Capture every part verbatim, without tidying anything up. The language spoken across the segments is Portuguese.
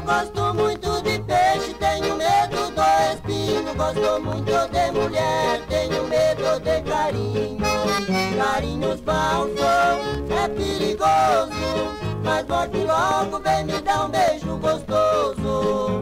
gosto muito de peixe, tenho medo do espinho. Gosto muito de mulher, tenho medo de carinho. Carinhos falsos é perigoso, mas volte logo, vem me dar um beijo gostoso.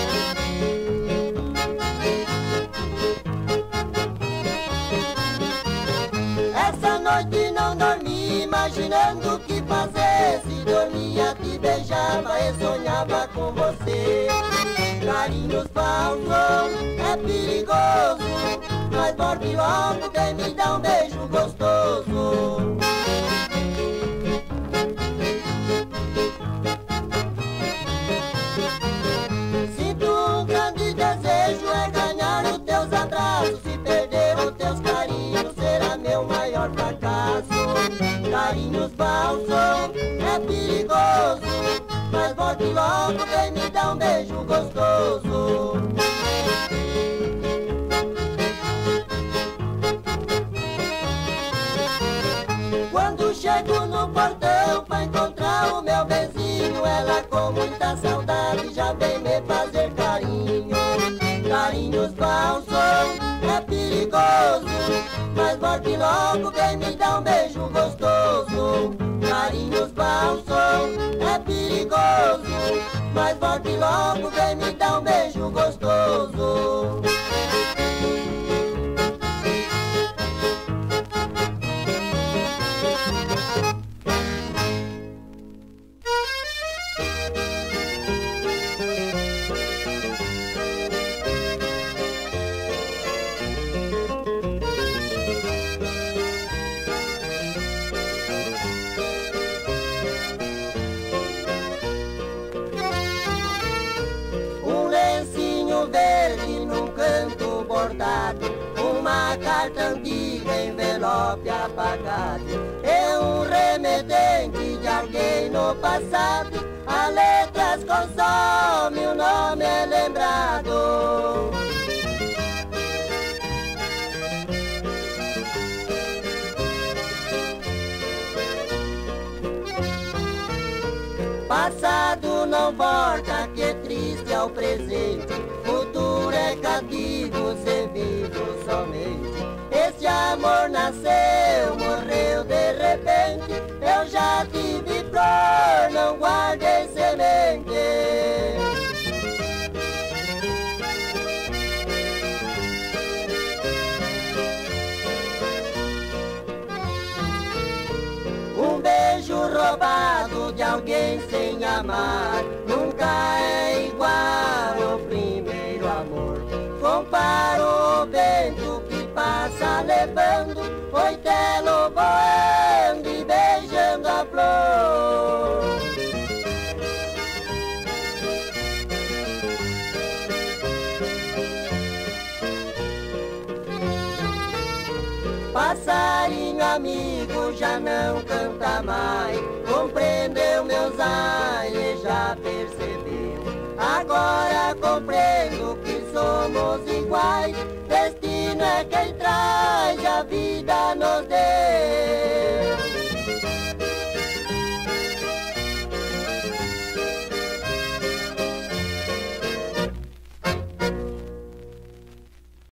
Essa noite não dormi, imaginando o que fazer. Se dormia, te beijava e sonhava com você. Carinhos falsos é perigoso, mas volte logo, vem me dar um beijo gostoso. Sinto um grande desejo, é ganhar os teus abraços. Se perder os teus carinhos, será meu maior fracasso. Carinhos falsos é perigoso, mas volte logo, vem me dar um beijo gostoso. Quando chego no portão pra encontrar o meu benzinho, ela com muita saudade já vem me fazer carinho. Carinhos falsos é perigoso, mas volte logo, vem me dar um beijo gostoso. Carinhos falsos é perigoso, mas volte logo, vem me dar um beijo gostoso. Verde num canto bordado, uma carta antiga, envelope apagado, é um remedente de alguém no passado. As letras consomem, o nome é lembrado. Passado não volta, que triste é o presente. Futuro é cativo, ser vivo somente. Este amor nasceu, morreu de repente. Eu já tive flor, não guardei semente. Um beijo roubado de alguém sem amar nunca é igual ao primeiro amor. Comparo o vento que passa levando oitelo voando e beijando a flor. Passarinho amigo já não canta mais, compreendeu meus ais e já percebeu. Agora compreendo que somos iguais, destino é quem traz, a vida nos deu.